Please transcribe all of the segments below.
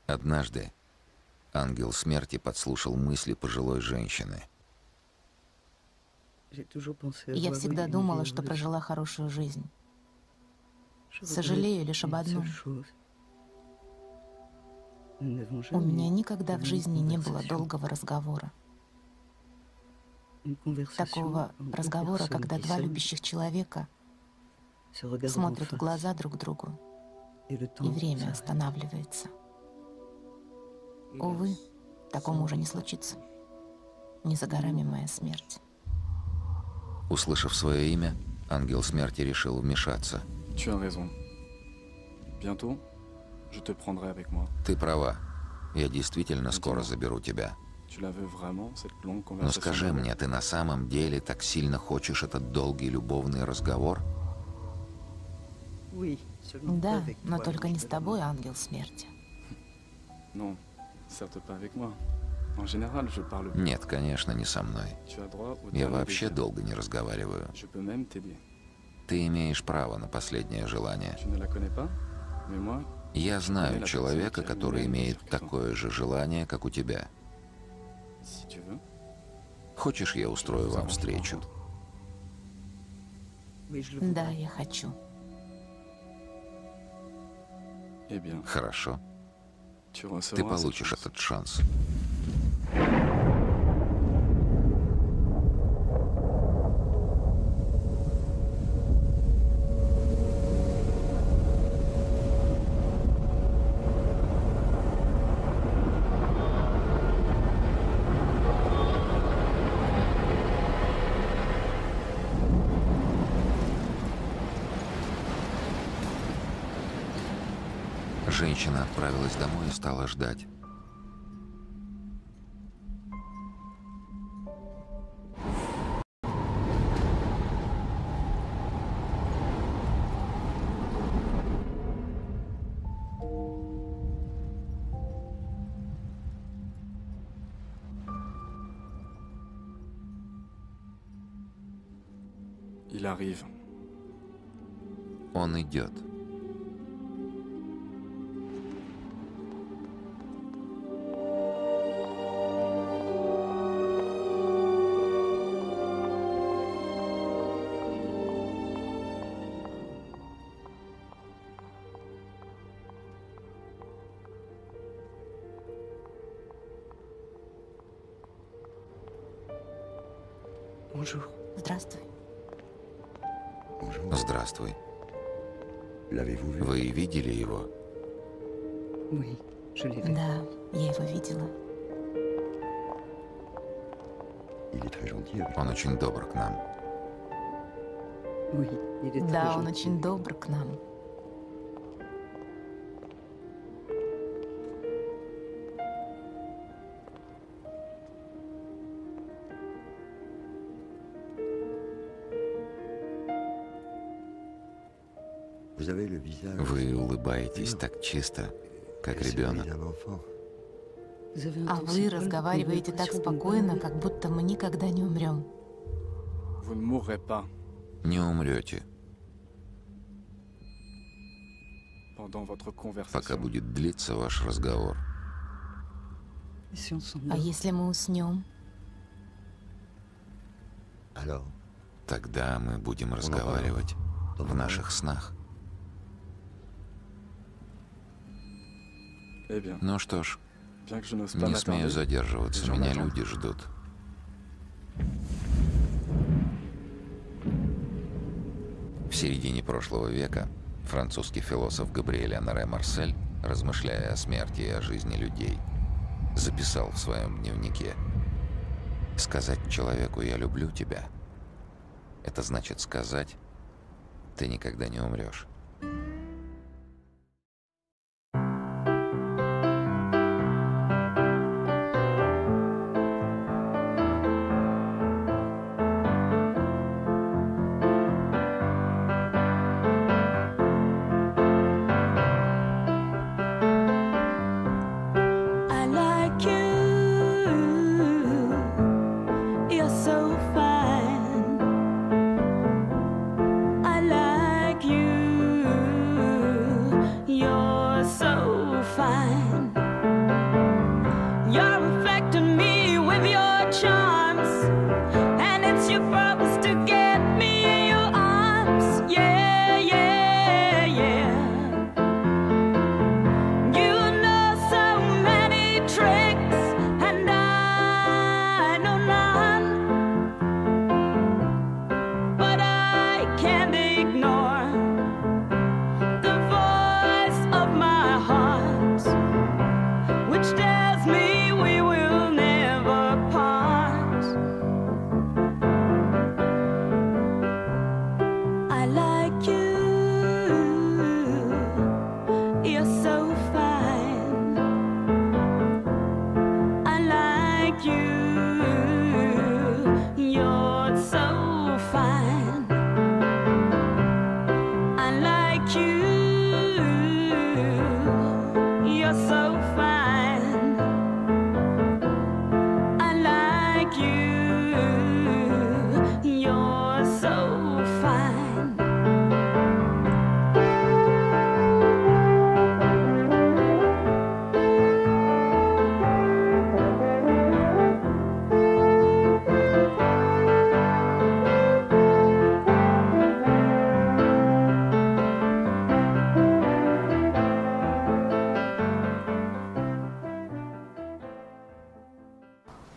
Однажды ангел смерти подслушал мысли пожилой женщины. Я всегда думала, что прожила хорошую жизнь. Сожалею лишь об одном. У меня никогда в жизни не было долгого разговора. Такого разговора, когда два любящих человека смотрят в глаза друг другу, и время останавливается. Увы, такому уже не случится. Не за горами моя смерть. Услышав свое имя, ангел смерти решил вмешаться. Ты права. Я действительно скоро заберу тебя. Но скажи мне, ты на самом деле так сильно хочешь этот долгий любовный разговор? Да, но только не с тобой, ангел смерти. Нет, конечно, не со мной. Я вообще долго не разговариваю. Ты имеешь право на последнее желание. Я знаю человека, который имеет такое же желание, как у тебя. Хочешь, я устрою вам встречу? Да, я хочу. Хорошо. Ты получишь этот шанс. Женщина отправилась домой и стала ждать. Он идет. Здравствуй. Здравствуй. Вы видели его? Да, я его видела. Он очень добр к нам. Да, он очень добр к нам. Вы улыбаетесь так чисто, как ребенок. А вы разговариваете так спокойно, как будто мы никогда не умрем. Не умрете, пока будет длиться ваш разговор. А если мы уснем? Тогда мы будем разговаривать в наших снах. Ну что ж, не смею задерживаться, меня люди ждут. В середине прошлого века французский философ Габриэль Оноре Марсель, размышляя о смерти и о жизни людей, записал в своем дневнике: «Сказать человеку «я люблю тебя» — это значит сказать: ты никогда не умрешь». I like you.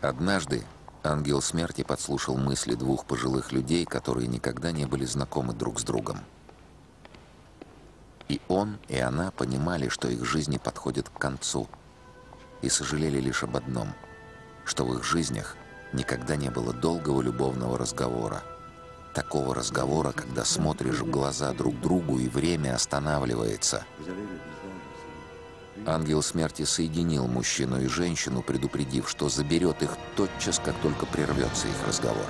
Однажды ангел смерти подслушал мысли двух пожилых людей, которые никогда не были знакомы друг с другом. И он, и она понимали, что их жизни подходят к концу, и сожалели лишь об одном, что в их жизнях никогда не было долгого любовного разговора. Такого разговора, когда смотришь в глаза друг другу, и время останавливается. Ангел смерти соединил мужчину и женщину, предупредив, что заберет их тотчас, как только прервется их разговор.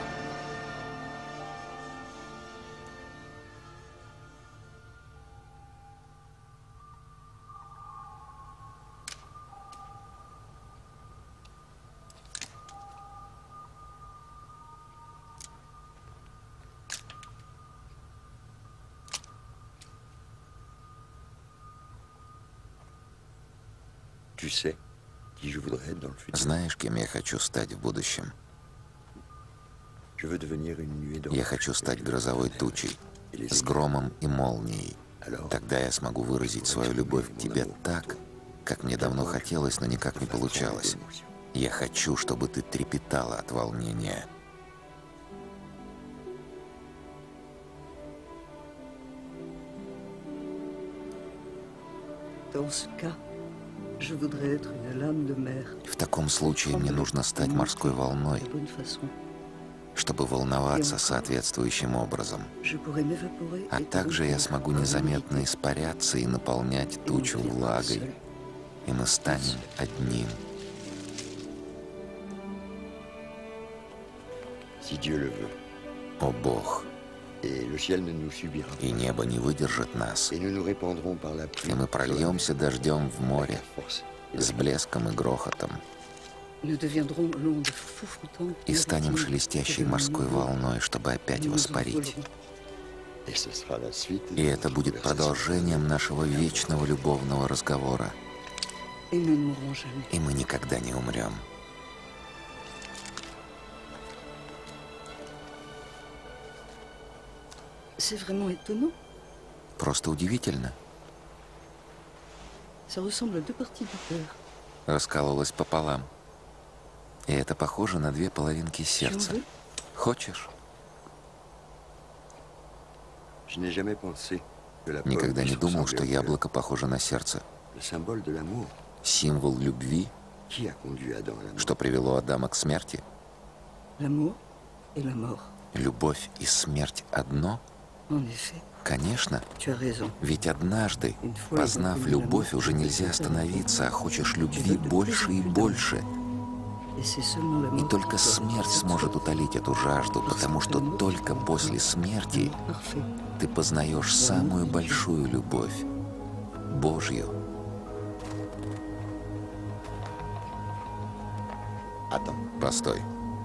Знаешь, кем я хочу стать в будущем? Я хочу стать грозовой тучей, с громом и молнией. Тогда я смогу выразить свою любовь к тебе так, как мне давно хотелось, но никак не получалось. Я хочу, чтобы ты трепетала от волнения. В таком случае мне нужно стать морской волной, чтобы волноваться соответствующим образом. А также я смогу незаметно испаряться и наполнять тучу влагой, и мы станем одним. О Бог! И небо не выдержит нас, и мы прольемся дождем в море с блеском и грохотом, и станем шелестящей морской волной, чтобы опять воспарить. И это будет продолжением нашего вечного любовного разговора, и мы никогда не умрем. Просто удивительно. Раскололась пополам. И это похоже на две половинки сердца. Хочешь? Никогда не думал, что яблоко похоже на сердце. Символ любви, что привело Адама к смерти. Любовь и смерть одно? Конечно, ведь однажды, познав любовь, уже нельзя остановиться, а хочешь любви больше и больше. И только смерть сможет утолить эту жажду, потому что только после смерти ты познаешь самую большую любовь, Божью. Постой.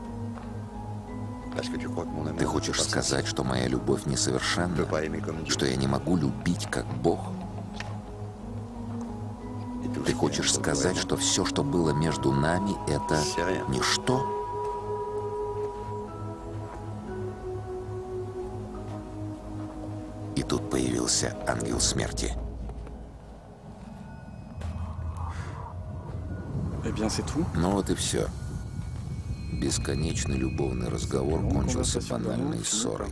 Ты хочешь сказать, что моя любовь несовершенна? Что я не могу любить, как Бог? Ты хочешь сказать, что все, что было между нами, это ничто? И тут появился ангел смерти. Ну вот и все. Бесконечный любовный разговор кончился банальной ссорой.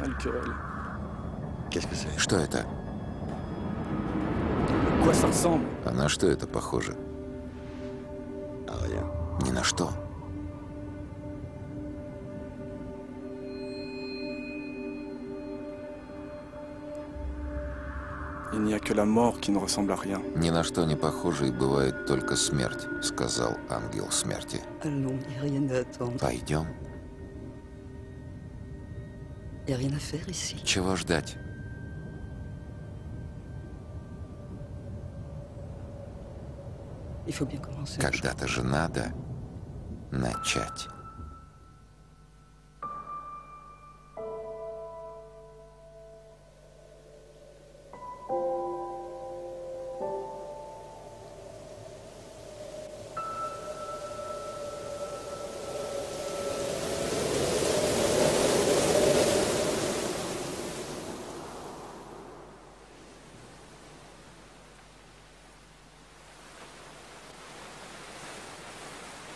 Что это? А на что это похоже? Ни на что. Ни на что не похоже и бывает только смерть, сказал ангел смерти. Пойдем. Чего ждать? Когда-то же надо начать.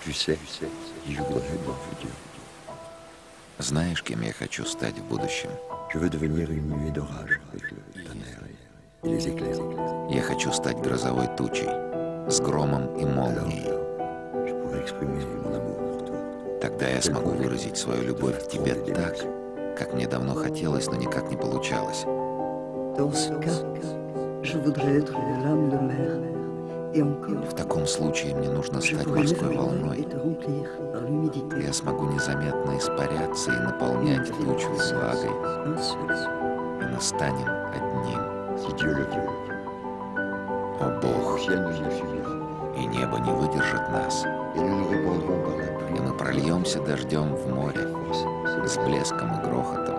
Знаешь, кем я хочу стать в будущем? Я хочу стать грозовой тучей, с громом и молнией. Тогда я смогу выразить свою любовь к тебе так, как мне давно хотелось, но никак не получалось. В таком случае мне нужно стать морской волной. Я смогу незаметно испаряться и наполнять тучу влагой. И мы станем одним. О Бог, и небо не выдержит нас. И мы прольемся дождем в море с блеском и грохотом.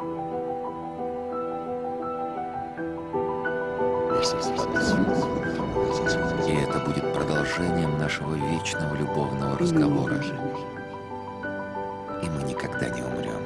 И это будет продолжением нашего вечного любовного разговора. И мы никогда не умрем.